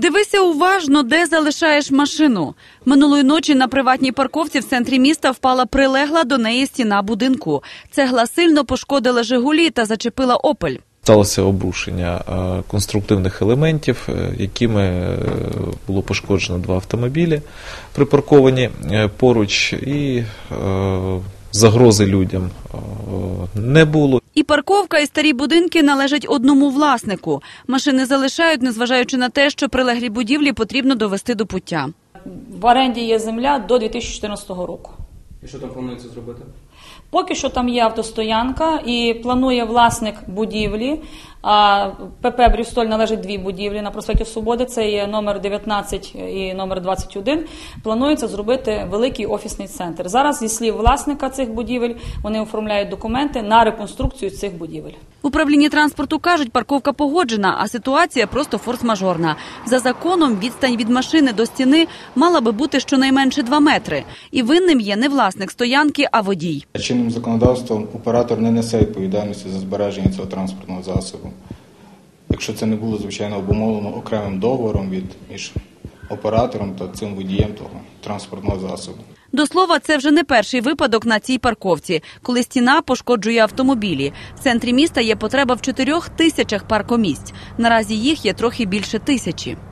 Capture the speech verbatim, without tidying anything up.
Дивися уважно, де залишаєш машину. Минулої ночі на приватній парковці в центрі міста впала прилегла до неї стіна будинку. Цегла сильно пошкодила «Жигулі» та зачепила «Опель». Сталося обрушення конструктивних елементів, якими було пошкоджено два автомобілі, припарковані поруч, і загрози людям не було. І парковка, і старі будинки належать одному власнику. Машини залишають, незважаючи на те, що прилеглі будівлі потрібно довести до пуття. В оренді є земля до дві тисячі чотирнадцятого року. І що там планується зробити? Поки що там є автостоянка і планує власник будівлі. А ПП «Брюстоль» належить дві будівлі на проспекті Свободи, це є номер дев'ятнадцять і номер двадцять один. Планується зробити великий офісний центр. Зараз, зі слів власника цих будівель, вони оформляють документи на реконструкцію цих будівель. В управлінні транспорту кажуть, парковка погоджена, а ситуація просто форс-мажорна. За законом відстань від машини до стіни мала би бути щонайменше два метри. І винним є не власник стоянки, а водій. Чинним законодавством оператор не несе відповідальності за збереження цього транспортного засобу. Якщо це не було, звичайно, обумовлено окремим договором від, між оператором та цим водієм того транспортного засобу. До слова, це вже не перший випадок на цій парковці, коли стіна пошкоджує автомобілі. В центрі міста є потреба в чотирьох тисячах паркомісць. Наразі їх є трохи більше тисячі.